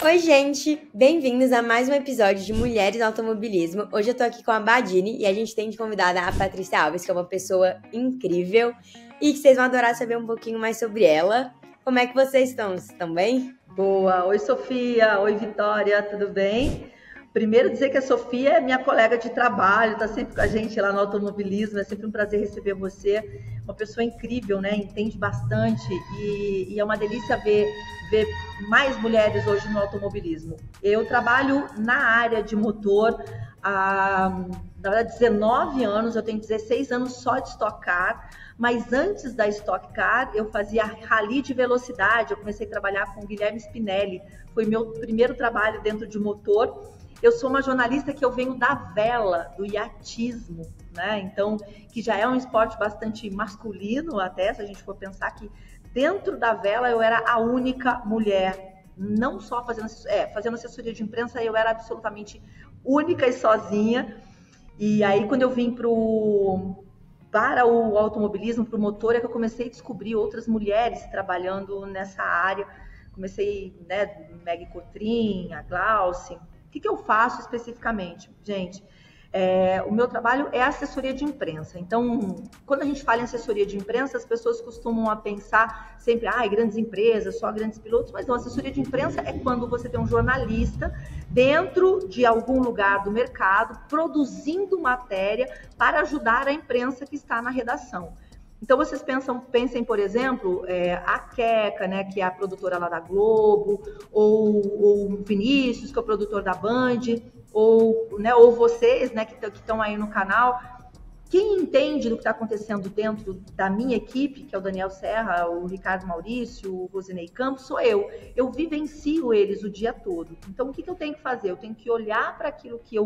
Oi, gente! Bem-vindos a mais um episódio de Mulheres no Automobilismo. Hoje eu tô aqui com a Badine e a gente tem de convidada a Patrícia Alves, que é uma pessoa incrível e que vocês vão adorar saber um pouquinho mais sobre ela. Como é que vocês estão? Vocês estão bem? Boa! Oi, Sofia! Oi, Vitória! Tudo bem? Primeiro dizer que a Sofia é minha colega de trabalho, está sempre com a gente lá no automobilismo, é sempre um prazer receber você, uma pessoa incrível, né? Entende bastante e é uma delícia ver mais mulheres hoje no automobilismo. Eu trabalho na área de motor há, na verdade, 19 anos, eu tenho 16 anos só de Stock Car, mas antes da Stock Car eu fazia rally de velocidade, eu comecei a trabalhar com o Guilherme Spinelli, foi meu primeiro trabalho dentro de motor. Eu sou uma jornalista que eu venho da vela, do iatismo, né? Então, que já é um esporte bastante masculino até, se a gente for pensar que dentro da vela eu era a única mulher, não só fazendo assessoria de imprensa, eu era absolutamente única e sozinha. E aí, quando eu vim para o automobilismo, para o motor, é que eu comecei a descobrir outras mulheres trabalhando nessa área. Comecei, né, Meg Cotrim, a Glauce. O que eu faço especificamente? Gente, o meu trabalho é assessoria de imprensa. Então, quando a gente fala em assessoria de imprensa, as pessoas costumam a pensar sempre, grandes empresas, só grandes pilotos, mas não, assessoria de imprensa é quando você tem um jornalista dentro de algum lugar do mercado produzindo matéria para ajudar a imprensa que está na redação. Então, vocês pensem, por exemplo, a Queca, né, que é a produtora lá da Globo, ou o Vinícius, que é o produtor da Band, ou vocês, né, que estão aí no canal. Quem entende do que está acontecendo dentro da minha equipe, que é o Daniel Serra, o Ricardo Maurício, o Rosinei Campos, sou eu. Eu vivencio eles o dia todo. Então, o que eu tenho que fazer? Eu tenho que olhar para aquilo que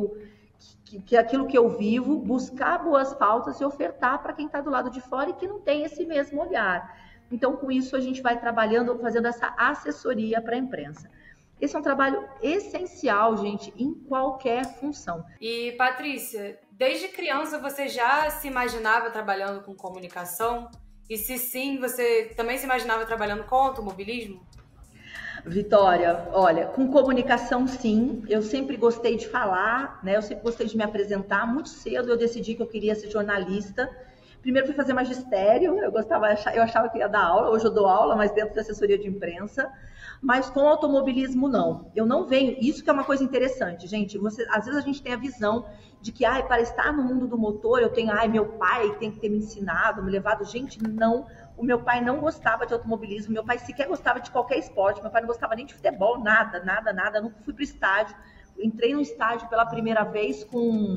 eu vivo, buscar boas pautas e ofertar para quem está do lado de fora e que não tem esse mesmo olhar. Então, com isso, a gente vai trabalhando, fazendo essa assessoria para a imprensa. Esse é um trabalho essencial, gente, em qualquer função. E, Patrícia, desde criança você já se imaginava trabalhando com comunicação? E se sim, você também se imaginava trabalhando com automobilismo? Vitória, olha, com comunicação sim, eu sempre gostei de falar, né? Eu sempre gostei de me apresentar. Muito cedo eu decidi que eu queria ser jornalista. Primeiro fui fazer magistério, eu achava que ia dar aula, hoje eu dou aula, mas dentro da assessoria de imprensa. Mas com automobilismo não. Eu não venho, isso que é uma coisa interessante, gente. Às vezes a gente tem a visão de que, para estar no mundo do motor, eu tenho, meu pai tem que ter me ensinado, me levado. Gente, não. O meu pai não gostava de automobilismo, meu pai sequer gostava de qualquer esporte, meu pai não gostava nem de futebol, nada. Eu nunca fui para o estádio. Entrei no estádio pela primeira vez com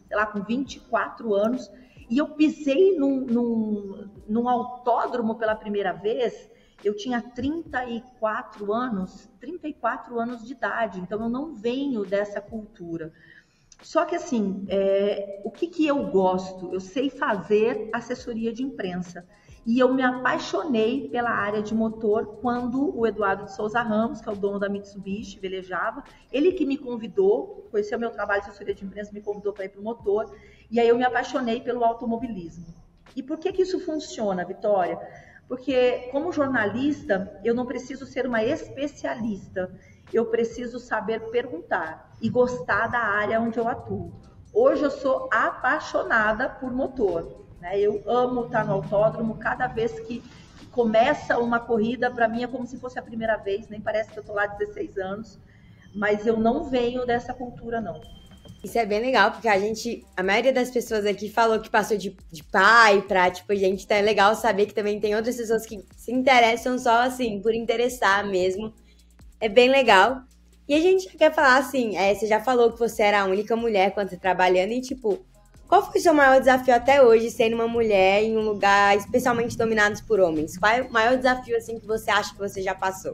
24 anos, e eu pisei num autódromo pela primeira vez, eu tinha 34 anos de idade, então eu não venho dessa cultura. Só que assim, o que eu gosto? Eu sei fazer assessoria de imprensa. E eu me apaixonei pela área de motor quando o Eduardo de Souza Ramos, que é o dono da Mitsubishi, velejava, ele que me convidou, conheceu meu trabalho de assessoria de imprensa, me convidou para ir para o motor, e aí eu me apaixonei pelo automobilismo. E por que isso funciona, Vitória? Porque como jornalista, eu não preciso ser uma especialista, eu preciso saber perguntar e gostar da área onde eu atuo. Hoje eu sou apaixonada por motor, né? Eu amo estar no autódromo, cada vez que começa uma corrida, para mim é como se fosse a primeira vez, nem parece que eu estou lá há 16 anos, mas eu não venho dessa cultura, não. Isso é bem legal, porque a maioria das pessoas aqui falou que passou de pai pra, gente, então é legal saber que também tem outras pessoas que se interessam só, assim, por interessar mesmo. É bem legal. E a gente quer falar, assim, você já falou que você era a única mulher quando você trabalhando e, qual foi o seu maior desafio até hoje, sendo uma mulher em um lugar especialmente dominado por homens? Qual é o maior desafio, assim, que você acha que você já passou?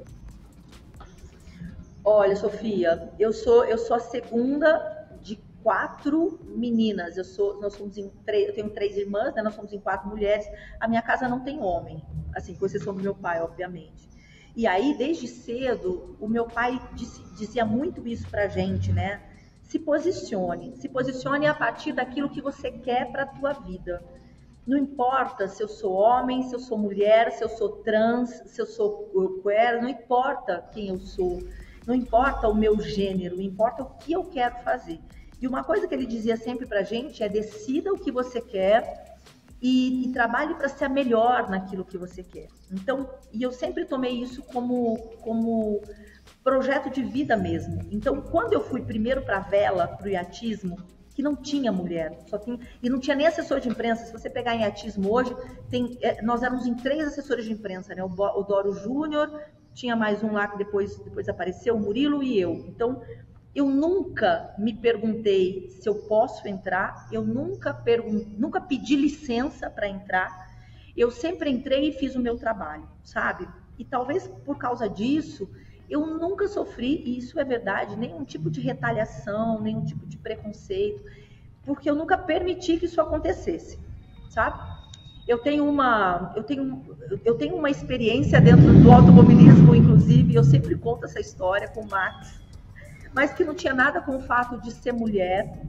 Olha, Sofia, eu sou a segunda de 4 meninas. Eu tenho 3 irmãs, né? Nós somos em 4 mulheres. A minha casa não tem homem, assim, com exceção do meu pai, obviamente. E aí, desde cedo, o meu pai dizia muito isso pra gente, né? Se posicione a partir daquilo que você quer para a tua vida. Não importa se eu sou homem, se eu sou mulher, se eu sou trans, se eu sou queer, não importa quem eu sou. não importa o meu gênero, importa o que eu quero fazer. E uma coisa que ele dizia sempre pra gente é: decida o que você quer e trabalhe para ser a melhor naquilo que você quer. Então, e eu sempre tomei isso como projeto de vida mesmo. Então, quando eu fui primeiro para a vela, para o iatismo, que não tinha mulher, e não tinha nem assessor de imprensa. Se você pegar em iatismo hoje, nós éramos em 3 assessores de imprensa, né? O Doro Júnior, tinha mais um lá que depois apareceu, o Murilo e eu. Então, eu nunca me perguntei se eu posso entrar, eu nunca pedi licença para entrar, eu sempre entrei e fiz o meu trabalho, sabe? E talvez por causa disso, eu nunca sofri, e isso é verdade, nenhum tipo de retaliação, nenhum tipo de preconceito, porque eu nunca permiti que isso acontecesse, sabe? Eu tenho uma experiência dentro do automobilismo, inclusive, eu sempre conto essa história com o Max, mas que não tinha nada com o fato de ser mulher.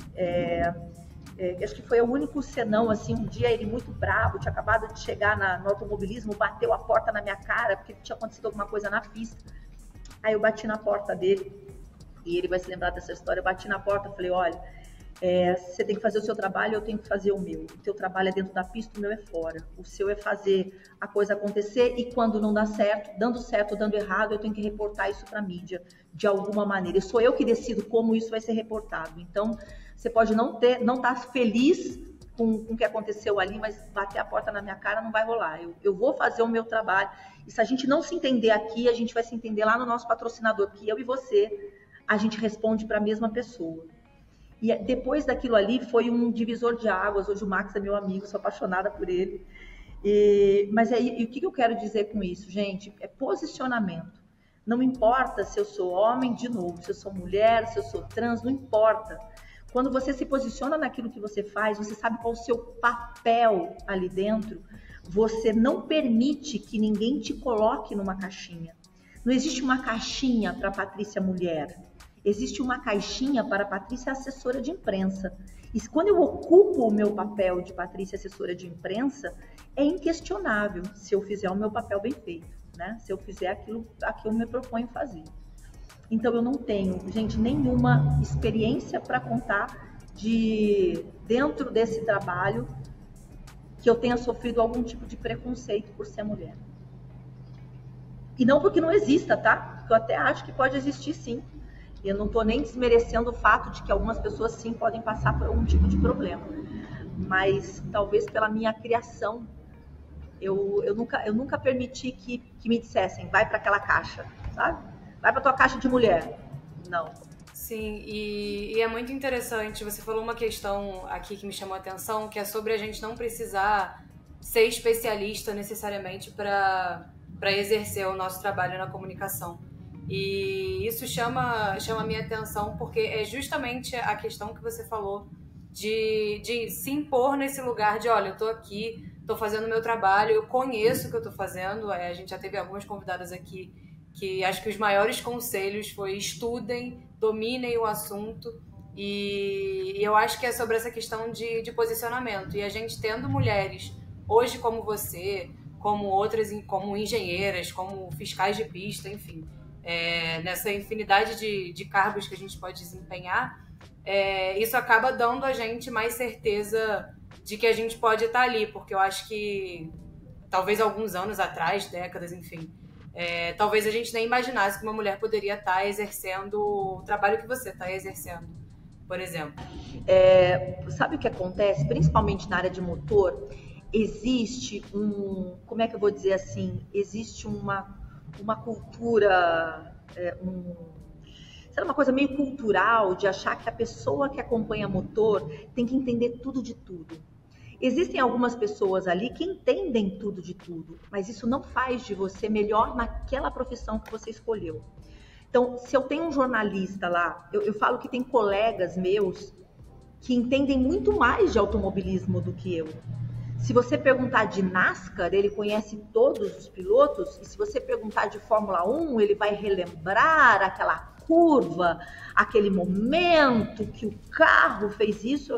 Acho que foi o único senão, assim, um dia ele muito bravo, tinha acabado de chegar no automobilismo, bateu a porta na minha cara, porque tinha acontecido alguma coisa na pista. Aí eu bati na porta dele, e ele vai se lembrar dessa história. Eu bati na porta e falei: olha, você tem que fazer o seu trabalho, eu tenho que fazer o meu. O teu trabalho é dentro da pista, o meu é fora. O seu é fazer a coisa acontecer, e quando não dá certo, dando errado, eu tenho que reportar isso para a mídia de alguma maneira. Sou eu que decido como isso vai ser reportado. Então, você pode não estar feliz com o que aconteceu ali, mas bater a porta na minha cara não vai rolar. Eu vou fazer o meu trabalho. E se a gente não se entender aqui, a gente vai se entender lá no nosso patrocinador, porque eu e você, a gente responde para a mesma pessoa. E depois daquilo ali foi um divisor de águas. Hoje o Max é meu amigo, sou apaixonada por ele. Mas aí, o que eu quero dizer com isso, gente? É posicionamento. Não importa se eu sou homem, de novo, se eu sou mulher, se eu sou trans, não importa. Quando você se posiciona naquilo que você faz, você sabe qual é o seu papel ali dentro, você não permite que ninguém te coloque numa caixinha. Não existe uma caixinha para a Patrícia mulher. Existe uma caixinha para a Patrícia assessora de imprensa. E quando eu ocupo o meu papel de Patrícia assessora de imprensa, é inquestionável se eu fizer o meu papel bem feito, né? Se eu fizer aquilo que eu me proponho fazer. Então, eu não tenho, gente, nenhuma experiência para contar dentro desse trabalho, que eu tenha sofrido algum tipo de preconceito por ser mulher. E não porque não exista, tá? Eu até acho que pode existir, sim. E eu não estou nem desmerecendo o fato de que algumas pessoas, sim, podem passar por algum tipo de problema. Mas, talvez pela minha criação, eu nunca permiti que me dissessem: vai para aquela caixa, sabe? Vai para tua caixa de mulher. Não. Sim, e é muito interessante. Você falou uma questão aqui que me chamou a atenção, que é sobre a gente não precisar ser especialista necessariamente para exercer o nosso trabalho na comunicação. E isso chama a minha atenção, porque é justamente a questão que você falou de se impor nesse lugar de: olha, eu tô aqui, tô fazendo o meu trabalho, eu conheço o que eu tô fazendo. A gente já teve algumas convidadas aqui que acho que os maiores conselhos foi: estudem, dominem o assunto. E eu acho que é sobre essa questão de posicionamento. E a gente tendo mulheres hoje como você, como outras, como engenheiras, como fiscais de pista, enfim, nessa infinidade de cargos que a gente pode desempenhar, isso acaba dando a gente mais certeza de que a gente pode estar ali, porque eu acho que talvez alguns anos atrás, décadas, enfim, talvez a gente nem imaginasse que uma mulher poderia estar exercendo o trabalho que você está exercendo, por exemplo. Sabe o que acontece? Principalmente na área de motor, existe como é que eu vou dizer assim, existe uma cultura, sabe, uma coisa meio cultural de achar que a pessoa que acompanha motor tem que entender tudo de tudo. Existem algumas pessoas ali que entendem tudo de tudo, mas isso não faz de você melhor naquela profissão que você escolheu. Então, se eu tenho um jornalista lá, eu falo que tem colegas meus que entendem muito mais de automobilismo do que eu. Se você perguntar de NASCAR, ele conhece todos os pilotos, e se você perguntar de Fórmula 1, ele vai relembrar aquela curva, aquele momento que o carro fez isso.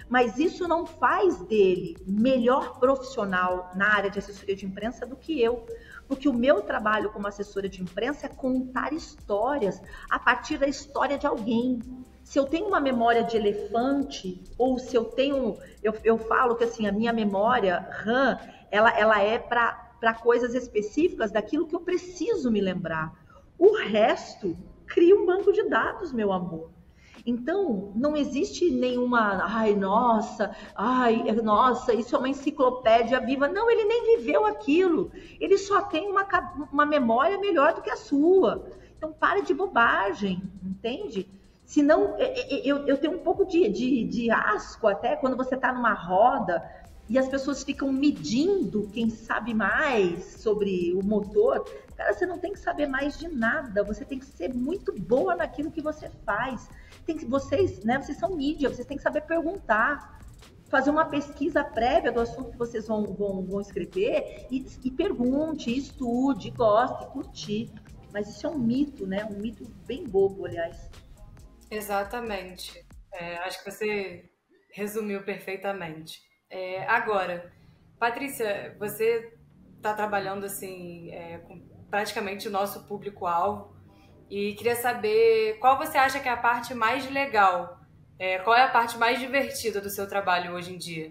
Mas isso não faz dele melhor profissional na área de assessoria de imprensa do que eu. Porque o meu trabalho como assessora de imprensa é contar histórias a partir da história de alguém. Se eu tenho uma memória de elefante, ou se eu tenho... Eu falo que assim, a minha memória RAM, ela é para coisas específicas daquilo que eu preciso me lembrar. O resto cria um banco de dados, meu amor. Então, não existe nenhuma, nossa, isso é uma enciclopédia viva. Não, ele nem viveu aquilo. Ele só tem uma memória melhor do que a sua. Então, para de bobagem, entende? Senão, eu tenho um pouco de asco até quando você está numa roda e as pessoas ficam medindo quem sabe mais sobre o motor. Cara, você não tem que saber mais de nada, você tem que ser muito boa naquilo que você faz. Vocês são mídia, vocês têm que saber perguntar, fazer uma pesquisa prévia do assunto que vocês vão escrever e pergunte, estude, goste, curtir. Mas isso é um mito, né? Um mito bem bobo, aliás. Exatamente. Acho que você resumiu perfeitamente. Agora, Patrícia, você está trabalhando assim, com praticamente o nosso público-alvo e queria saber qual você acha que é a parte mais legal, qual é a parte mais divertida do seu trabalho hoje em dia?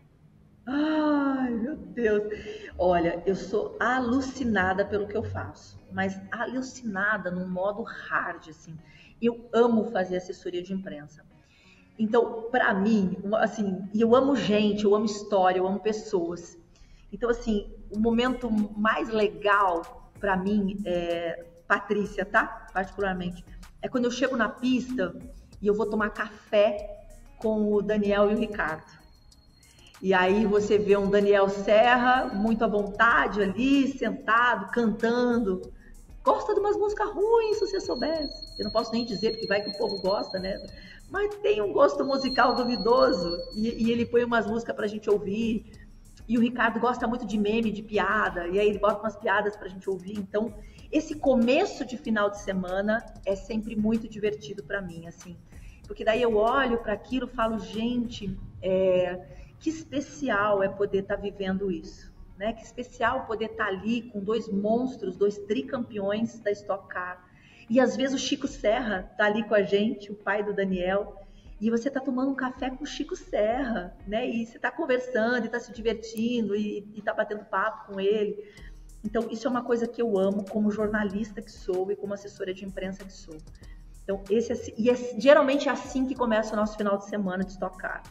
Ai, meu Deus. Olha, eu sou alucinada pelo que eu faço, mas alucinada num modo hard, assim. Eu amo fazer assessoria de imprensa. Então, para mim, assim, eu amo gente, eu amo história, eu amo pessoas. Então, assim, o momento mais legal para mim, Patrícia, tá? Particularmente, é quando eu chego na pista e eu vou tomar café com o Daniel e o Ricardo. E aí você vê um Daniel Serra muito à vontade ali, sentado, cantando. Gosta de umas músicas ruins, se você soubesse. Eu não posso nem dizer, porque vai que o povo gosta, né? Mas tem um gosto musical duvidoso. E ele põe umas músicas pra gente ouvir. E o Ricardo gosta muito de meme, de piada. E aí ele bota umas piadas pra gente ouvir. Então, esse começo de final de semana é sempre muito divertido pra mim, assim. Porque daí eu olho para aquilo e falo, gente, que especial é poder estar vivendo isso. Né? Que especial poder estar ali com dois monstros, dois tricampeões da Stock Car. E às vezes o Chico Serra está ali com a gente, o pai do Daniel, e você está tomando um café com o Chico Serra, né? E você está conversando, e está se divertindo, e está batendo papo com ele. Então, isso é uma coisa que eu amo como jornalista que sou e como assessora de imprensa que sou. Então, geralmente é assim que começa o nosso final de semana de Stock Car.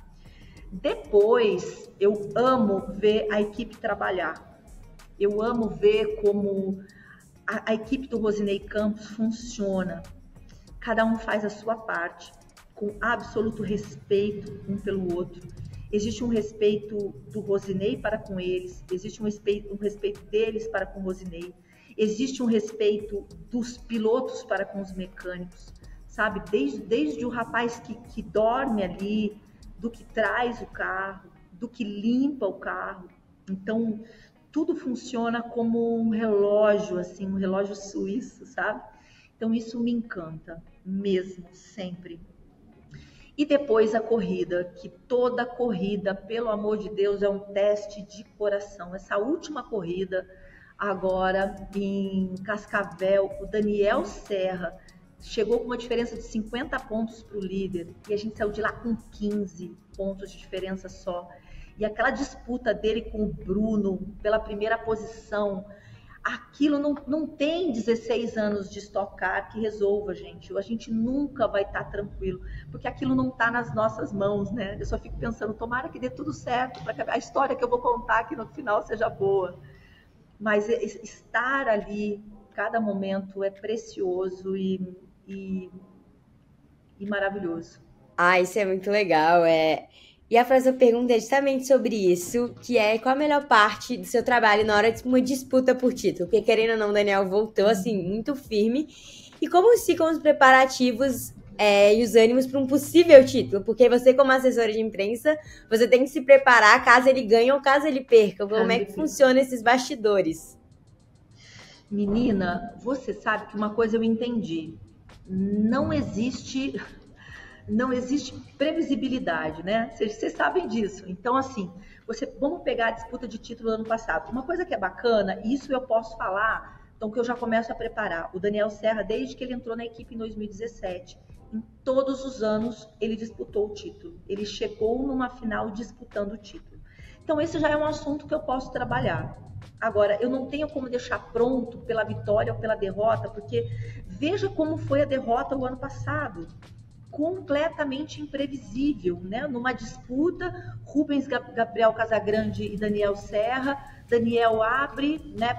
Depois, eu amo ver a equipe trabalhar. Eu amo ver como a equipe do Rosinei Campos funciona. Cada um faz a sua parte, com absoluto respeito um pelo outro. Existe um respeito do Rosinei para com eles, existe um respeito deles para com o Rosinei, existe um respeito dos pilotos para com os mecânicos, sabe? Desde o rapaz que dorme ali, do que traz o carro, do que limpa o carro. Então, tudo funciona como um relógio, assim, um relógio suíço, sabe? Então, isso me encanta, mesmo, sempre. E depois a corrida, que toda corrida, pelo amor de Deus, é um teste de coração. Essa última corrida, agora em Cascavel, o Daniel Serra chegou com uma diferença de 50 pontos para o líder e a gente saiu de lá com 15 pontos de diferença só. E aquela disputa dele com o Bruno pela primeira posição, aquilo não tem 16 anos de Stock Car que resolva, gente. A gente nunca vai estar tranquilo, porque aquilo não está nas nossas mãos, né? Eu só fico pensando, tomara que dê tudo certo, para que a história que eu vou contar aqui no final seja boa. Mas estar ali, cada momento é precioso e maravilhoso. Isso é muito legal. E a próxima pergunta é justamente sobre isso, que é qual a melhor parte do seu trabalho na hora de uma disputa por título? Porque, querendo ou não, o Daniel voltou, assim, muito firme. E como ficam os preparativos e os ânimos para um possível título? Porque você, como assessora de imprensa, você tem que se preparar caso ele ganhe ou caso ele perca. Como é que funciona esses bastidores? Menina, você sabe que uma coisa eu entendi. Não existe não existe previsibilidade, né? Vocês sabem disso. Então, assim, vamos pegar a disputa de título do ano passado. Uma coisa que é bacana, isso eu posso falar, então que eu já começo a preparar. O Daniel Serra, desde que ele entrou na equipe em 2017, em todos os anos ele disputou o título. Ele chegou numa final disputando o título. Então, esse já é um assunto que eu posso trabalhar. Agora, eu não tenho como deixar pronto pela vitória ou pela derrota, porque veja como foi a derrota o ano passado. Completamente imprevisível, né? Numa disputa, Rubens Gabriel Casagrande e Daniel Serra. Daniel abre, né,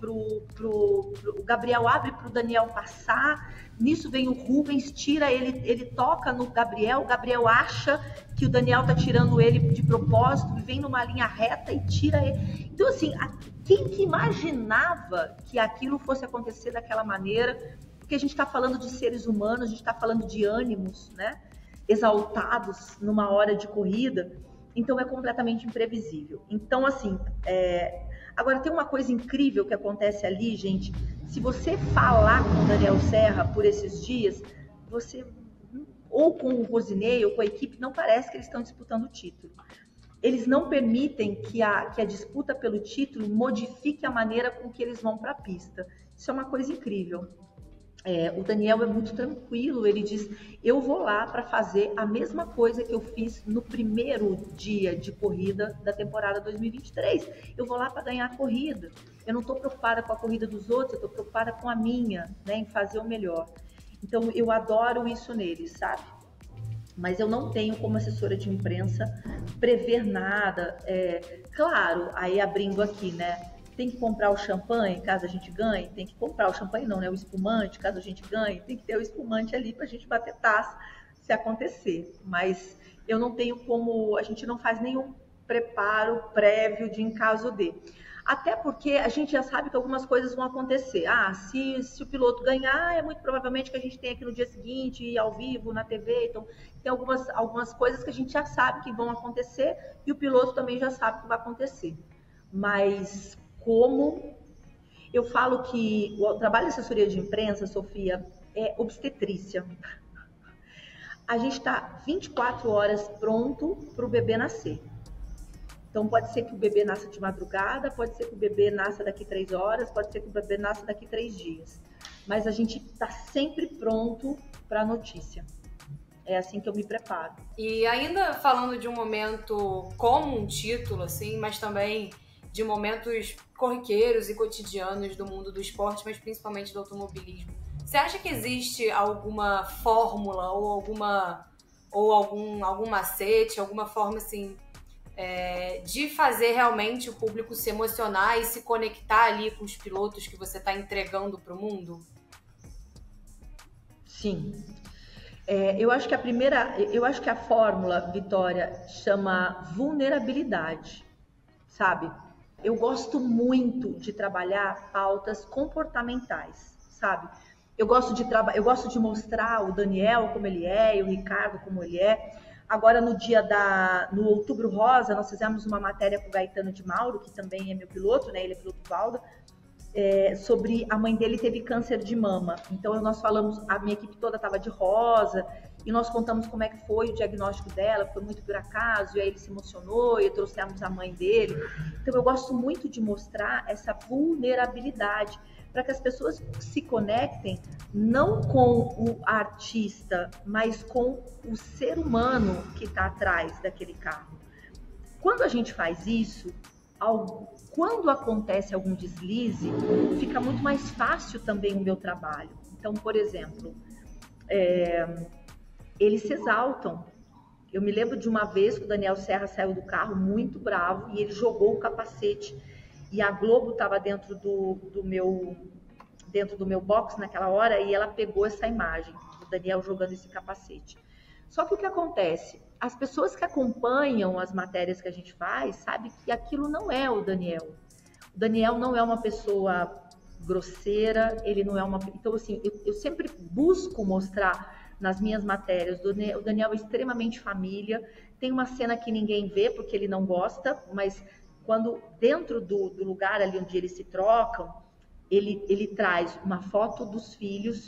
o Gabriel abre para o Daniel passar. Nisso vem o Rubens, tira ele toca no Gabriel. O Gabriel acha que o Daniel tá tirando ele de propósito, vem numa linha reta e tira ele. Então, assim, quem que imaginava que aquilo fosse acontecer daquela maneira? Porque a gente está falando de seres humanos, a gente está falando de ânimos, né, exaltados numa hora de corrida, então é completamente imprevisível. Então, assim, agora tem uma coisa incrível que acontece ali, gente, se você falar com o Daniel Serra por esses dias, você, ou com o Rosinei, ou com a equipe, não parece que eles estão disputando o título. Eles não permitem que a disputa pelo título modifique a maneira com que eles vão para a pista. Isso é uma coisa incrível. O Daniel é muito tranquilo, ele diz, eu vou lá para fazer a mesma coisa que eu fiz no primeiro dia de corrida da temporada 2023. Eu vou lá para ganhar a corrida. Eu não estou preocupada com a corrida dos outros, eu estou preocupada com a minha, né, em fazer o melhor. Então, eu adoro isso neles, sabe? Mas eu não tenho, como assessora de imprensa, prever nada. Claro, aí abrindo aqui, né? Tem que comprar o champanhe caso a gente ganhe, tem que comprar o champanhe não, né? O espumante caso a gente ganhe, tem que ter o espumante ali para a gente bater taça se acontecer. Mas eu não tenho como, a gente não faz nenhum preparo prévio de em caso de. Até porque a gente já sabe que algumas coisas vão acontecer. Se o piloto ganhar, é muito provavelmente que a gente tem aqui no dia seguinte, ao vivo, na TV. Então, tem algumas coisas que a gente já sabe que vão acontecer e o piloto também já sabe que vai acontecer. Mas como eu falo que o trabalho de assessoria de imprensa, Sofia, é obstetrícia. A gente está 24 horas pronto para o bebê nascer. Então, pode ser que o bebê nasça de madrugada, pode ser que o bebê nasça daqui 3 horas, pode ser que o bebê nasça daqui 3 dias. Mas a gente está sempre pronto para a notícia. É assim que eu me preparo. E ainda falando de um momento como um título, assim, mas também de momentos corriqueiros e cotidianos do mundo do esporte, mas principalmente do automobilismo. Você acha que existe alguma fórmula ou algum macete, alguma forma assim de fazer realmente o público se emocionar e se conectar ali com os pilotos que você está entregando para o mundo? Sim. Eu acho que a fórmula, Vitória, chama vulnerabilidade, sabe? Eu gosto muito de trabalhar pautas comportamentais, sabe? Eu gosto de mostrar o Daniel como ele é e o Ricardo como ele é. Agora, no Outubro Rosa, nós fizemos uma matéria com o Gaetano de Mauro, que também é meu piloto, né? Ele é piloto Valda, sobre a mãe dele teve câncer de mama. Então, nós falamos, a minha equipe toda estava de rosa, e nós contamos como é que foi o diagnóstico dela, foi muito por acaso, e aí ele se emocionou, e trouxemos a mãe dele. Então, eu gosto muito de mostrar essa vulnerabilidade, para que as pessoas se conectem não com o artista, mas com o ser humano que está atrás daquele carro. Quando a gente faz isso, quando acontece algum deslize, fica muito mais fácil também o meu trabalho. Então, por exemplo, eles se exaltam. Eu me lembro de uma vez que o Daniel Serra saiu do carro muito bravo e ele jogou o capacete. E a Globo estava dentro do meu box naquela hora e ela pegou essa imagem do Daniel jogando esse capacete. Só que o que acontece? As pessoas que acompanham as matérias que a gente faz sabem que aquilo não é o Daniel. O Daniel não é uma pessoa grosseira, ele não é uma... Então, assim, eu sempre busco mostrar nas minhas matérias, o Daniel é extremamente família. Tem uma cena que ninguém vê porque ele não gosta, mas quando dentro do lugar ali onde eles se trocam, ele traz uma foto dos filhos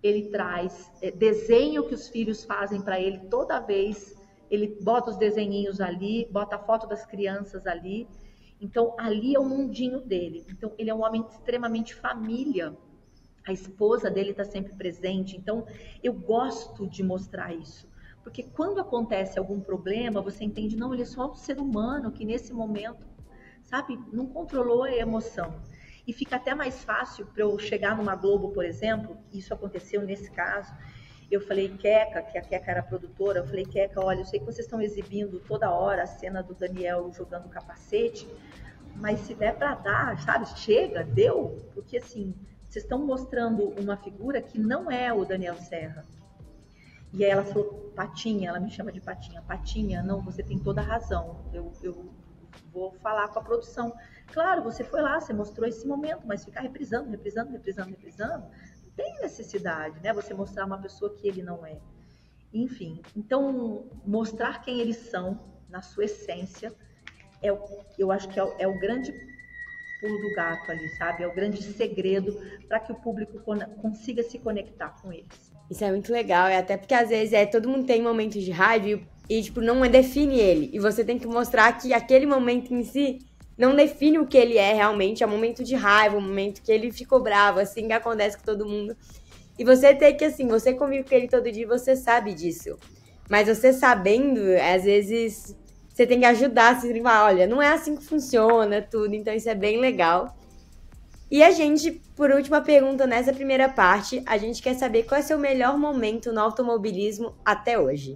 ele traz desenho que os filhos fazem para ele toda vez, ele bota os desenhinhos ali, bota a foto das crianças ali, então ali é o mundinho dele. Então ele é um homem extremamente família, a esposa dele está sempre presente, então eu gosto de mostrar isso, porque quando acontece algum problema, você entende, não, ele é só um ser humano que nesse momento, sabe, não controlou a emoção. E fica até mais fácil para eu chegar numa Globo, por exemplo, isso aconteceu nesse caso, eu falei, Queca, que a Queca era produtora, eu falei, Queca, olha, eu sei que vocês estão exibindo toda hora a cena do Daniel jogando capacete, mas se der para dar, sabe, chega, deu, porque assim, vocês estão mostrando uma figura que não é o Daniel Serra. E aí ela falou, Patinha, ela me chama de Patinha, Patinha, não, você tem toda a razão, eu vou falar com a produção. Claro, você foi lá, você mostrou esse momento, mas ficar reprisando, não tem necessidade, né? Você mostrar uma pessoa que ele não é. Enfim, então, mostrar quem eles são, na sua essência, eu acho que é o grande pulo do gato ali, sabe? É o grande segredo para que o público consiga se conectar com eles. Isso é muito legal, até porque às vezes todo mundo tem momentos de raiva e tipo, não define ele. E você tem que mostrar que aquele momento em si não define o que ele é realmente, é um momento de raiva, um momento que ele ficou bravo, assim, que acontece com todo mundo. E você tem que, assim, você convive com ele todo dia, você sabe disso. Mas você sabendo, às vezes, você tem que ajudar, assim, falar, olha, não é assim que funciona, tudo. Então isso é bem legal. E a gente, por última pergunta nessa primeira parte, a gente quer saber qual é o seu melhor momento no automobilismo até hoje.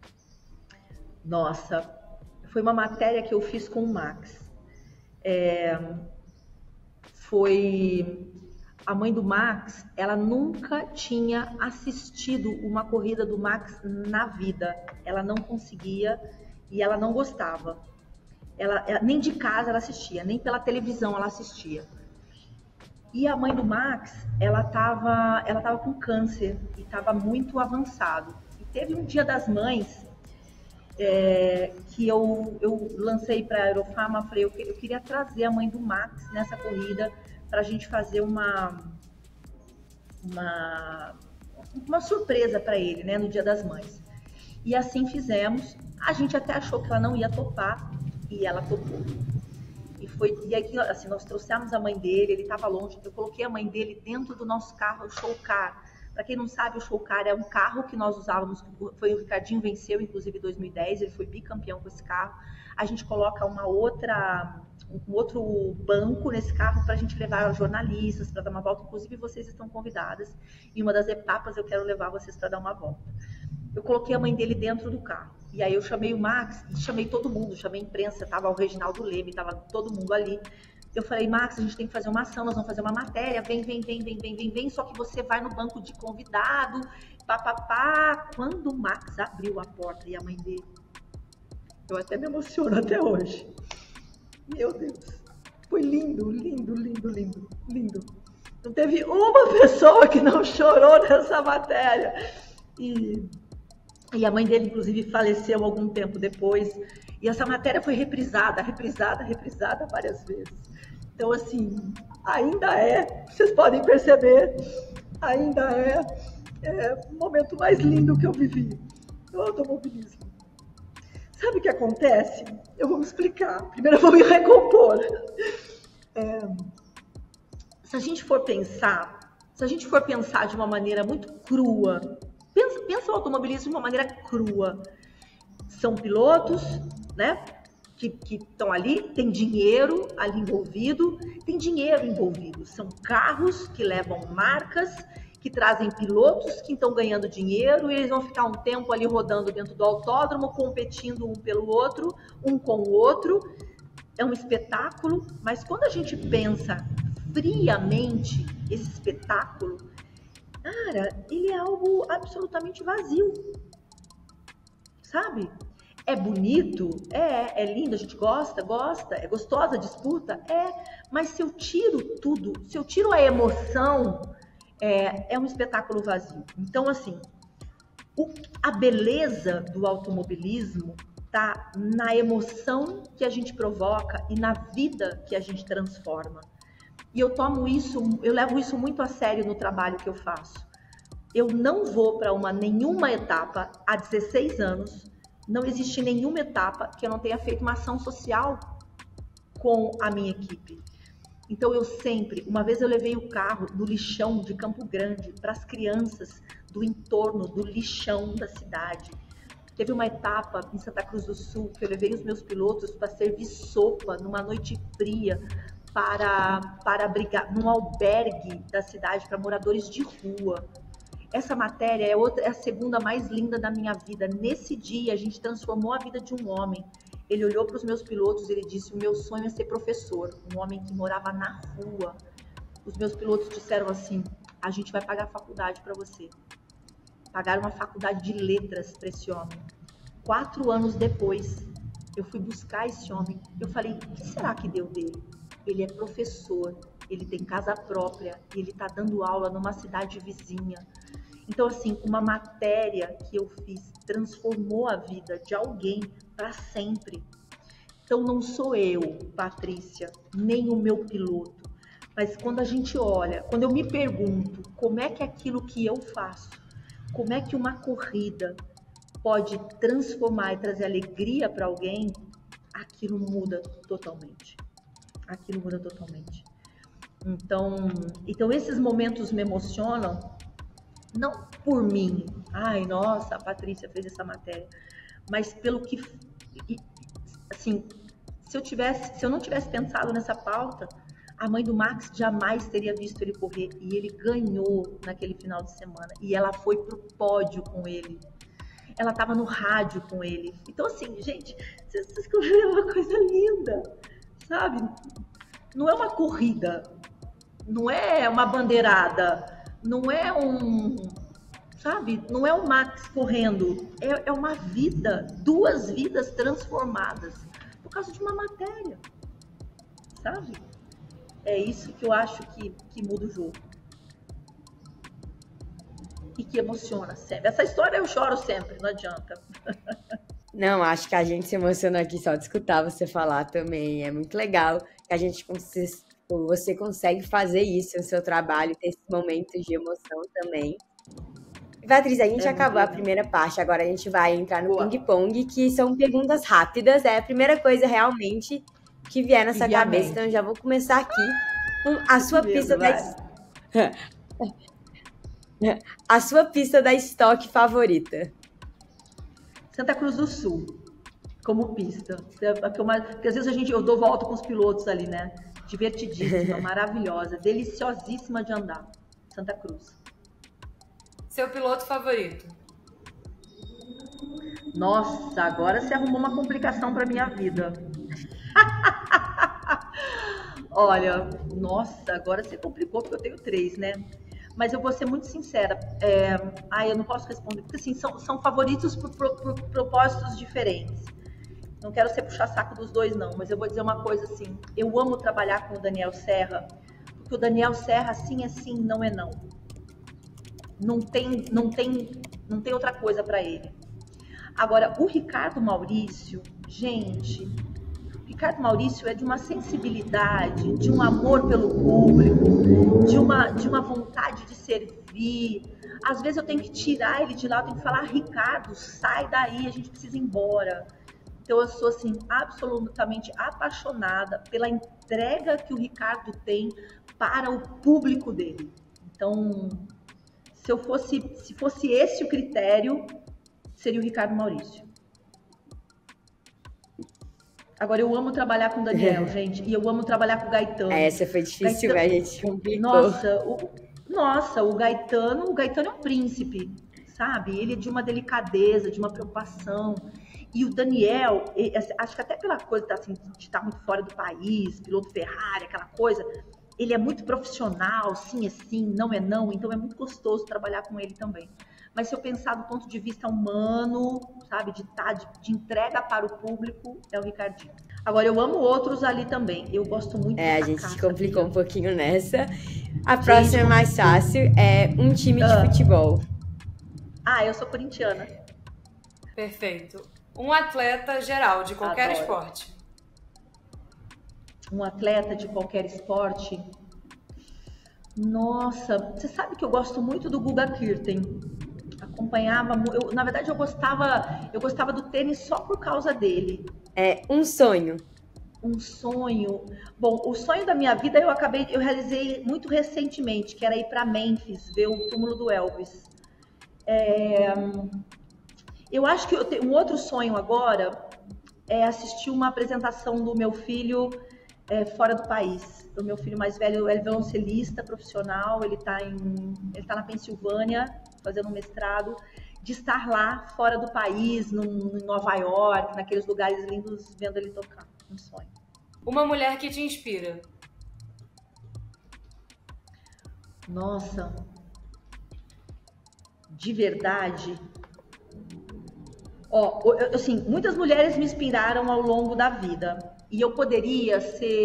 Nossa, foi uma matéria que eu fiz com o Max. Foi a mãe do Max, ela nunca tinha assistido uma corrida do Max na vida. Ela não conseguia e ela não gostava. Ela nem de casa ela assistia, nem pela televisão ela assistia. E a mãe do Max, ela tava com câncer e estava muito avançado. E teve um Dia das Mães que eu lancei para a Aerofama, falei, eu queria trazer a mãe do Max nessa corrida para a gente fazer uma surpresa para ele, né, no Dia das Mães. E assim fizemos. A gente até achou que ela não ia topar e ela topou. E aí, assim, nós trouxemos a mãe dele, ele estava longe, eu coloquei a mãe dele dentro do nosso carro, o Show Car. Para quem não sabe, o Show Car é um carro que nós usávamos, foi o Ricardinho venceu, inclusive em 2010, ele foi bicampeão com esse carro. A gente coloca um outro banco nesse carro para a gente levar jornalistas para dar uma volta, inclusive vocês estão convidadas. Em uma das etapas eu quero levar vocês para dar uma volta. Eu coloquei a mãe dele dentro do carro. E aí eu chamei o Max e chamei todo mundo, chamei a imprensa, tava o Reginaldo Leme, tava todo mundo ali. Eu falei, Max, a gente tem que fazer uma ação, nós vamos fazer uma matéria, vem, só que você vai no banco de convidado, papapá. Quando o Max abriu a porta e a mãe dele, eu até me emociono até hoje. Meu Deus, foi lindo. Não teve uma pessoa que não chorou nessa matéria. E a mãe dele, inclusive, faleceu algum tempo depois. E essa matéria foi reprisada várias vezes. Então, assim, vocês podem perceber, ainda é o momento mais lindo que eu vivi no automobilismo. Sabe o que acontece? Eu vou me explicar. Primeiro eu vou me recompor. Se a gente for pensar de uma maneira muito crua, pensa o automobilismo de uma maneira crua. São pilotos, né, que estão ali, tem dinheiro ali envolvido, São carros que levam marcas, que trazem pilotos que estão ganhando dinheiro e eles vão ficar um tempo ali rodando dentro do autódromo, competindo um pelo outro, um com o outro. É um espetáculo, mas quando a gente pensa friamente esse espetáculo, cara, ele é algo absolutamente vazio, sabe? É bonito, é lindo, a gente gosta, é gostosa a disputa, mas se eu tiro tudo, se eu tiro a emoção, é um espetáculo vazio. Então, assim, a beleza do automobilismo tá na emoção que a gente provoca e na vida que a gente transforma. E eu levo isso muito a sério no trabalho que eu faço. Eu não vou para nenhuma etapa há 16 anos, não existe nenhuma etapa que eu não tenha feito uma ação social com a minha equipe. Então eu sempre, uma vez eu levei o carro do lixão de Campo Grande para as crianças do entorno do lixão da cidade. Teve uma etapa em Santa Cruz do Sul que eu levei os meus pilotos para servir sopa numa noite fria para brigar num albergue da cidade para moradores de rua. Essa matéria é a segunda mais linda da minha vida. Nesse dia a gente transformou a vida de um homem. Ele olhou para os meus pilotos e ele disse: o meu sonho é ser professor. Um homem que morava na rua. Os meus pilotos disseram assim: a gente vai pagar a faculdade para você. Pagaram uma faculdade de letras para esse homem. 4 anos depois, eu fui buscar esse homem. Eu falei: o que será que deu dele? Ele é professor, ele tem casa própria, ele está dando aula numa cidade vizinha. Então, assim, uma matéria que eu fiz transformou a vida de alguém para sempre. Então, não sou eu, Patrícia, nem o meu piloto. Mas quando a gente olha, quando eu me pergunto como é que aquilo que eu faço, como é que uma corrida pode transformar e trazer alegria para alguém, aquilo muda totalmente. Aquilo muda totalmente. Então esses momentos me emocionam, não por mim, ai, nossa, a Patrícia fez essa matéria, mas pelo que, assim, se eu não tivesse pensado nessa pauta, a mãe do Max jamais teria visto ele correr, e ele ganhou naquele final de semana, e ela foi pro pódio com ele, ela estava no rádio com ele. Então, assim, gente, vocês descobriram uma coisa linda, sabe? Não é uma corrida, não é uma bandeirada, não é sabe? Não é o Max correndo, é uma vida, 2 vidas transformadas por causa de uma matéria, sabe? É isso que eu acho que muda o jogo. E que emociona sempre. Essa história eu choro sempre, não adianta. Não, acho que a gente se emociona aqui só de escutar você falar também. É muito legal que a gente você consegue fazer isso no seu trabalho, ter esses momentos de emoção também. Patrícia, a gente acabou a primeira parte, agora a gente vai entrar no ping-pong, que são perguntas rápidas. É a primeira coisa realmente que vier na sua cabeça. Então eu já vou começar aqui com a sua pista a sua pista da estoque favorita. Santa Cruz do Sul, como pista. Porque às vezes eu dou volta com os pilotos ali, né? Divertidíssima, maravilhosa, deliciosíssima de andar. Santa Cruz. Seu piloto favorito? Nossa, agora você arrumou uma complicação para minha vida. Olha, nossa, agora você complicou porque eu tenho 3, né? Mas eu vou ser muito sincera. Eu não posso responder, porque assim, são favoritos por propósitos diferentes. Não quero ser puxa-saco dos 2, não, mas eu vou dizer uma coisa assim. Eu amo trabalhar com o Daniel Serra, porque o Daniel Serra, assim é sim, não é não. Não tem outra coisa para ele. Agora, o Ricardo Maurício, gente, o Ricardo Maurício é de uma sensibilidade, de um amor pelo público, de uma vontade de servir. Às vezes eu tenho que tirar ele de lá, eu tenho que falar: Ricardo, sai daí, a gente precisa ir embora. Então eu sou assim absolutamente apaixonada pela entrega que o Ricardo tem para o público dele. Então, se fosse esse o critério, seria o Ricardo Maurício. Agora, eu amo trabalhar com o Daniel, gente, e eu amo trabalhar com o Gaetano. Essa foi difícil, Gaetano, a gente complicou. Nossa, o Gaetano é um príncipe, sabe? Ele é de uma delicadeza, de uma preocupação. E o Daniel, acho que até pela coisa assim, de estar muito fora do país, piloto Ferrari, aquela coisa, ele é muito profissional, sim é sim, não é não, então é muito gostoso trabalhar com ele também. Mas se eu pensar do ponto de vista humano, sabe, de entrega para o público, é o Ricardinho. Agora, eu amo outros ali também. Eu gosto muito a gente se complicou um pouquinho nessa. A próxima é mais fácil, é um time de futebol. Eu sou corintiana. Perfeito. Um atleta geral, de qualquer esporte. Um atleta de qualquer esporte? Nossa, você sabe que eu gosto muito do Guga Kirten. Acompanhava, na verdade eu gostava do tênis só por causa dele. É um sonho. Um sonho. Bom, o sonho da minha vida eu realizei muito recentemente, que era ir para Memphis ver o túmulo do Elvis. Eu acho que um outro sonho agora é assistir uma apresentação do meu filho fora do país. O meu filho mais velho é violoncelista profissional, ele tá na Pensilvânia fazendo um mestrado, de estar lá fora do país, em Nova York, naqueles lugares lindos, vendo ele tocar. Um sonho. Uma mulher que te inspira. Nossa, de verdade. Assim, muitas mulheres me inspiraram ao longo da vida. E eu poderia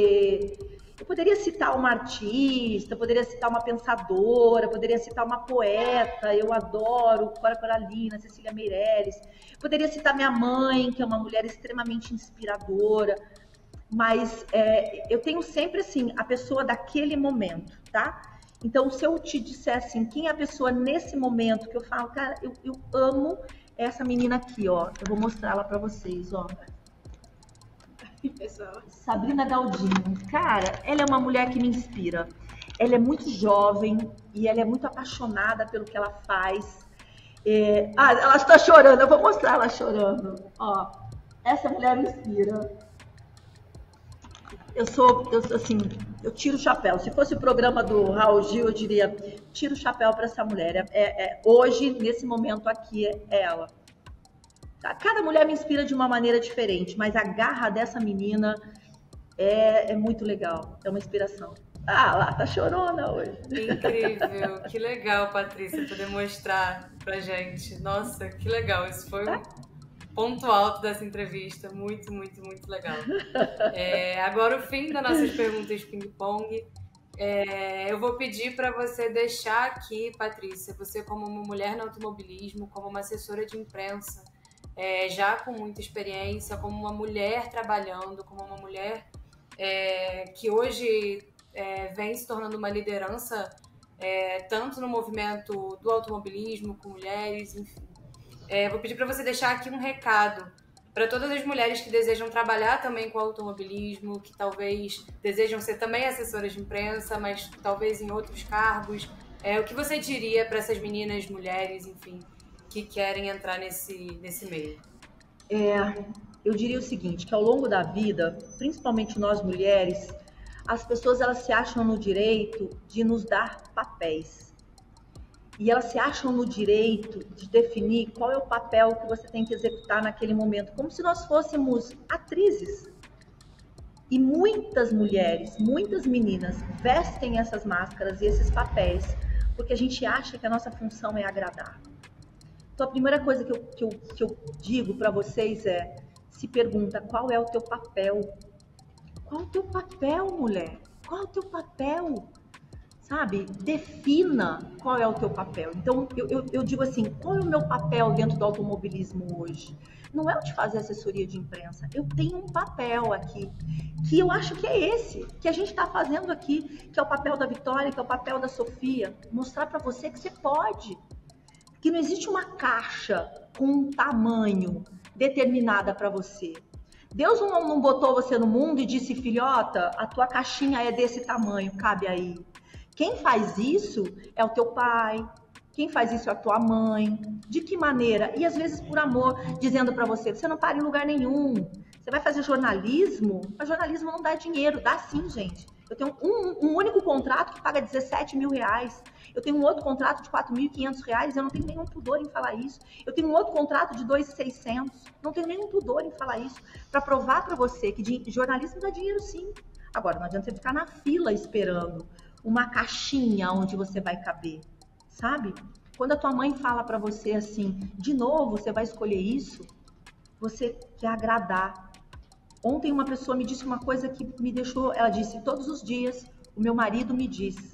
citar uma artista, poderia citar uma pensadora, poderia citar uma poeta, eu adoro Cora Coralina, Cecília Meirelles. Poderia citar minha mãe, que é uma mulher extremamente inspiradora. Mas eu tenho sempre, assim, a pessoa daquele momento, tá? Então, se eu te disser, assim, quem é a pessoa nesse momento que eu falo, cara, eu amo essa menina aqui, ó. Eu vou mostrar ela pra vocês, ó. Sabrina Galdino. Cara, ela é uma mulher que me inspira. Ela é muito jovem e ela é muito apaixonada pelo que ela faz. Ela está chorando. Eu vou mostrar ela chorando. Ó, essa mulher me inspira. Eu tiro o chapéu. Se fosse o programa do Raul Gil, eu diria, tiro o chapéu para essa mulher. Hoje, nesse momento aqui, é ela. Cada mulher me inspira de uma maneira diferente, mas a garra dessa menina é muito legal. É uma inspiração. Lá, tá chorona hoje. Incrível. Que legal, Patrícia, poder mostrar pra gente. Nossa, que legal. Isso foi um ponto alto dessa entrevista. Muito, muito, muito legal. Agora, o fim das nossas perguntas ping-pong. Eu vou pedir para você deixar aqui, Patrícia, você como uma mulher no automobilismo, como uma assessora de imprensa, já com muita experiência, como uma mulher trabalhando, como uma mulher que hoje vem se tornando uma liderança tanto no movimento do automobilismo, com mulheres, enfim. Vou pedir para você deixar aqui um recado para todas as mulheres que desejam trabalhar também com automobilismo, que talvez desejam ser também assessoras de imprensa, mas talvez em outros cargos. O que você diria para essas meninas, mulheres, enfim, que querem entrar nesse meio? Eu diria o seguinte, que ao longo da vida, principalmente nós mulheres, as pessoas elas se acham no direito de nos dar papéis. E elas se acham no direito de definir qual é o papel que você tem que executar naquele momento, como se nós fôssemos atrizes. E muitas mulheres, muitas meninas vestem essas máscaras e esses papéis, porque a gente acha que a nossa função é agradar. Então a primeira coisa que eu digo para vocês se pergunta qual é o teu papel. Qual é o teu papel, mulher? Qual é o teu papel? Sabe? Defina qual é o teu papel. Então, eu digo assim, qual é o meu papel dentro do automobilismo hoje? Não é o de fazer assessoria de imprensa. Eu tenho um papel aqui, que eu acho que é esse, que a gente está fazendo aqui, que é o papel da Vitória, que é o papel da Sofia. Mostrar para você que você pode. Que não existe uma caixa com um tamanho determinada para você. Deus não botou você no mundo e disse, filhota, a tua caixinha é desse tamanho, cabe aí. Quem faz isso é o teu pai, quem faz isso é a tua mãe. De que maneira? E às vezes por amor, dizendo para você, você não para em lugar nenhum. Você vai fazer jornalismo? Mas jornalismo não dá dinheiro, dá sim, gente. Eu tenho um único contrato que paga 17 mil reais. Eu tenho um outro contrato de 4.500 reais, eu não tenho nenhum pudor em falar isso. Eu tenho um outro contrato de 2.600, não tenho nenhum pudor em falar isso. Para provar para você que jornalismo dá dinheiro sim. Agora, não adianta você ficar na fila esperando uma caixinha onde você vai caber, sabe? Quando a tua mãe fala para você assim, de novo você vai escolher isso, você quer agradar. Ontem uma pessoa me disse uma coisa que me deixou, ela disse, todos os dias o meu marido me diz,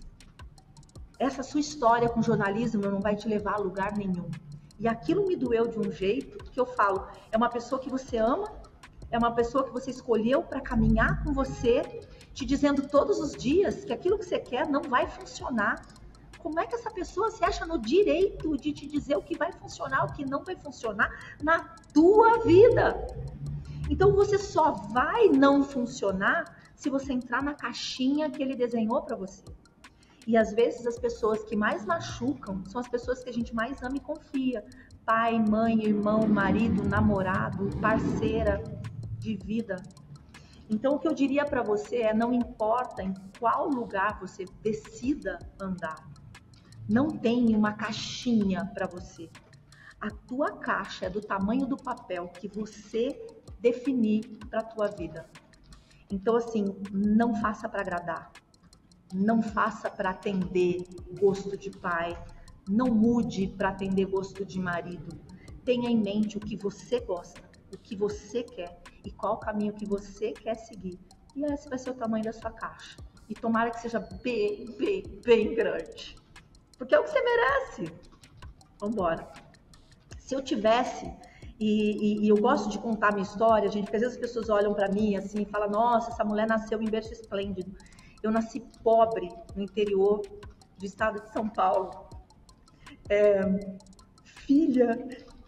essa sua história com jornalismo não vai te levar a lugar nenhum. E aquilo me doeu de um jeito que eu falo, é uma pessoa que você ama, É uma pessoa que você escolheu para caminhar com você, te dizendo todos os dias que aquilo que você quer não vai funcionar. Como é que essa pessoa se acha no direito de te dizer o que vai funcionar, o que não vai funcionar na tua vida? Então você só vai não funcionar se você entrar na caixinha que ele desenhou para você. E às vezes as pessoas que mais machucam são as pessoas que a gente mais ama e confia. Pai, mãe, irmão, marido, namorado, parceira de vida. Então o que eu diria para você é: não importa em qual lugar você decida andar, não tem uma caixinha para você. A tua caixa é do tamanho do papel que você definir para a tua vida. Então, assim, não faça para agradar. Não faça para atender gosto de pai. Não mude para atender gosto de marido. Tenha em mente o que você gosta, o que você quer e qual o caminho que você quer seguir. E esse vai ser o tamanho da sua caixa. E tomara que seja bem, bem, bem grande. Porque é o que você merece. Vambora. Se eu tivesse, e eu gosto de contar minha história, gente, porque às vezes as pessoas olham para mim assim e falam: nossa, essa mulher nasceu em berço esplêndido. Eu nasci pobre no interior do estado de São Paulo. Filha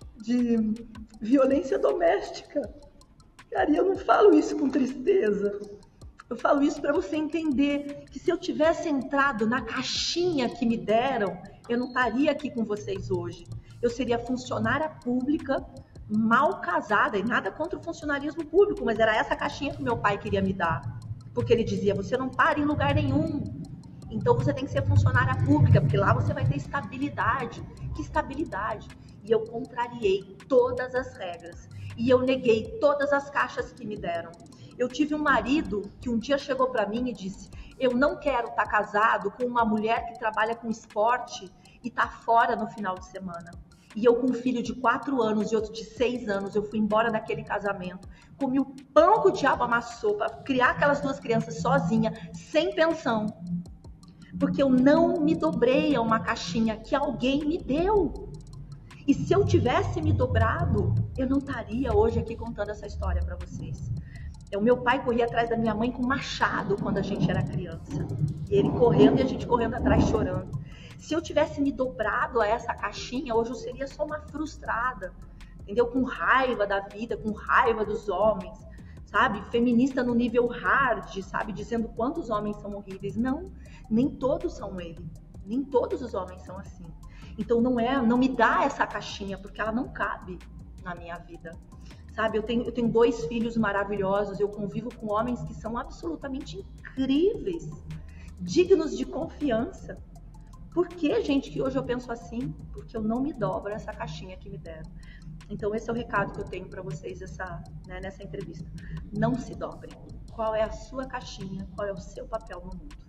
de violência doméstica. Cara, e eu não falo isso com tristeza. Eu falo isso para você entender que se eu tivesse entrado na caixinha que me deram, eu não estaria aqui com vocês hoje. Eu seria funcionária pública, mal casada, e nada contra o funcionarismo público, mas era essa caixinha que meu pai queria me dar. Porque ele dizia: você não para em lugar nenhum. Então você tem que ser funcionária pública, porque lá você vai ter estabilidade. Que estabilidade? E eu contrariei todas as regras. E eu neguei todas as caixas que me deram. Eu tive um marido que um dia chegou para mim e disse: eu não quero estar casado com uma mulher que trabalha com esporte e está fora no final de semana. E eu com um filho de 4 anos e outro de 6 anos, eu fui embora daquele casamento. Comi o pão que o diabo amassou para criar aquelas 2 crianças sozinha, sem pensão. Porque eu não me dobrei a uma caixinha que alguém me deu. E se eu tivesse me dobrado, eu não estaria hoje aqui contando essa história para vocês. O meu pai corria atrás da minha mãe com machado quando a gente era criança. E ele correndo e a gente correndo atrás chorando. Se eu tivesse me dobrado a essa caixinha, hoje eu seria só uma frustrada, entendeu? Com raiva da vida, com raiva dos homens, sabe? Feminista no nível hard, sabe? Dizendo quantos homens são horríveis. Não, nem todos são ele. Nem todos os homens são assim. Então não me dá essa caixinha, porque ela não cabe na minha vida. Sabe, eu tenho 2 filhos maravilhosos, eu convivo com homens que são absolutamente incríveis, dignos de confiança. Por que, gente, que hoje eu penso assim? Porque eu não me dobro nessa caixinha que me deram. Então esse é o recado que eu tenho para vocês nessa entrevista. Não se dobrem. Qual é a sua caixinha? Qual é o seu papel no mundo?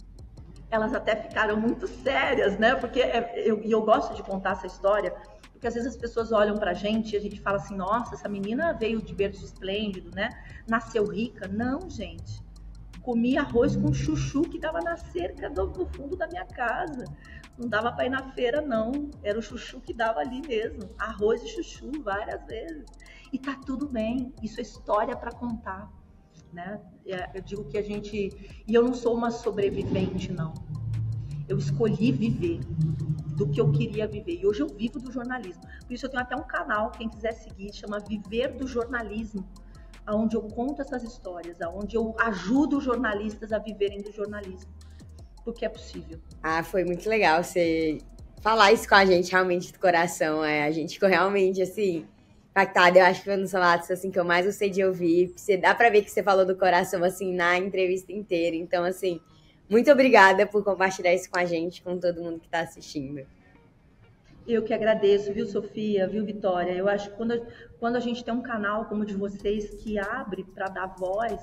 Elas até ficaram muito sérias, né? Porque eu gosto de contar essa história, porque às vezes as pessoas olham pra gente e a gente fala assim: nossa, essa menina veio de berço esplêndido, né? Nasceu rica. Não, gente. Comi arroz com chuchu que dava na cerca do fundo da minha casa. Não dava para ir na feira, não. Era o chuchu que dava ali mesmo. Arroz e chuchu várias vezes. E tá tudo bem. Isso é história para contar, né? Eu digo que a gente... E eu não sou uma sobrevivente, não. Eu escolhi viver do que eu queria viver. E hoje eu vivo do jornalismo. Por isso eu tenho até um canal, quem quiser seguir, chama Viver do Jornalismo, onde eu conto essas histórias, onde eu ajudo os jornalistas a viverem do jornalismo. Porque é possível. Ah, foi muito legal você falar isso com a gente, realmente, do coração. A gente ficou realmente, assim, impactada. Eu acho que foi um dos relatos, assim, que eu mais gostei de ouvir. Dá pra ver que você falou do coração, assim, na entrevista inteira. Então, assim, muito obrigada por compartilhar isso com a gente, com todo mundo que tá assistindo. Eu que agradeço, viu, Sofia, viu, Vitória? Eu acho que quando a gente tem um canal como o de vocês que abre para dar voz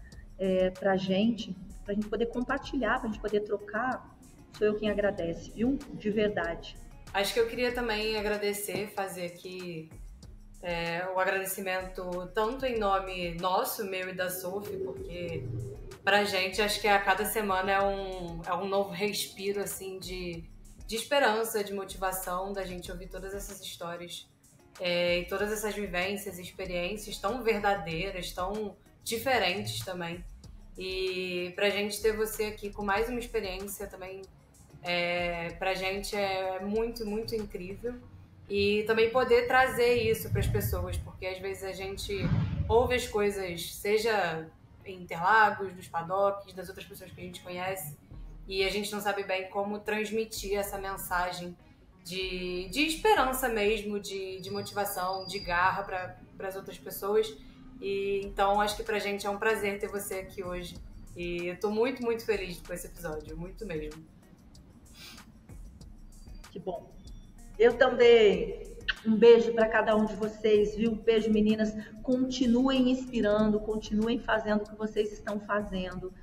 pra gente poder compartilhar, pra gente poder trocar, sou eu quem agradece, viu? De verdade. Acho que eu queria também agradecer, fazer aqui o agradecimento tanto em nome nosso, meu e da Sophie, porque pra gente acho que a cada semana é um novo respiro, assim, de esperança, de motivação, da gente ouvir todas essas histórias E todas essas vivências e experiências tão verdadeiras, tão diferentes também. E pra gente ter você aqui com mais uma experiência também, pra gente é muito, muito incrível. E também poder trazer isso para as pessoas, porque às vezes a gente ouve as coisas, seja em Interlagos, dos paddocks, das outras pessoas que a gente conhece, e a gente não sabe bem como transmitir essa mensagem de esperança mesmo, de motivação, de garra para as outras pessoas. E então acho que pra gente é um prazer ter você aqui hoje. E eu tô muito, muito feliz com esse episódio, muito mesmo. Que bom. Eu também. Um beijo para cada um de vocês, viu? Um beijo, meninas. Continuem inspirando, continuem fazendo o que vocês estão fazendo.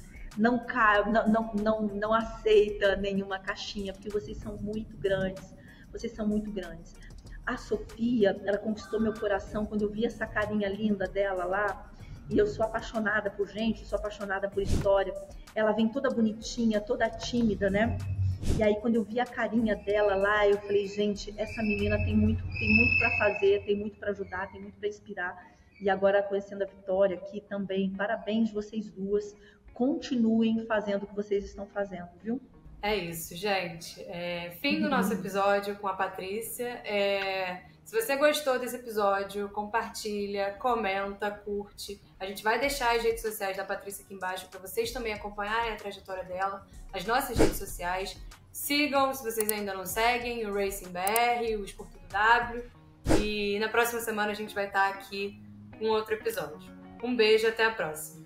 Não aceita nenhuma caixinha, porque vocês são muito grandes. Vocês são muito grandes. A Sofia, ela conquistou meu coração quando eu vi essa carinha linda dela lá. E eu sou apaixonada por gente, sou apaixonada por história. Ela vem toda bonitinha, toda tímida, né? E aí, quando eu vi a carinha dela lá, eu falei, gente, essa menina tem muito para fazer, tem muito para ajudar, tem muito para inspirar. E agora, conhecendo a Vitória aqui também, parabéns vocês duas. Continuem fazendo o que vocês estão fazendo, viu? É isso, gente. Fim do nosso episódio com a Patrícia. Se você gostou desse episódio, compartilha, comenta, curte. A gente vai deixar as redes sociais da Patrícia aqui embaixo para vocês também acompanharem a trajetória dela, as nossas redes sociais. Sigam, se vocês ainda não seguem, o Racing BR, o Esporte do W. E na próxima semana a gente vai estar aqui com outro episódio. Um beijo, até a próxima.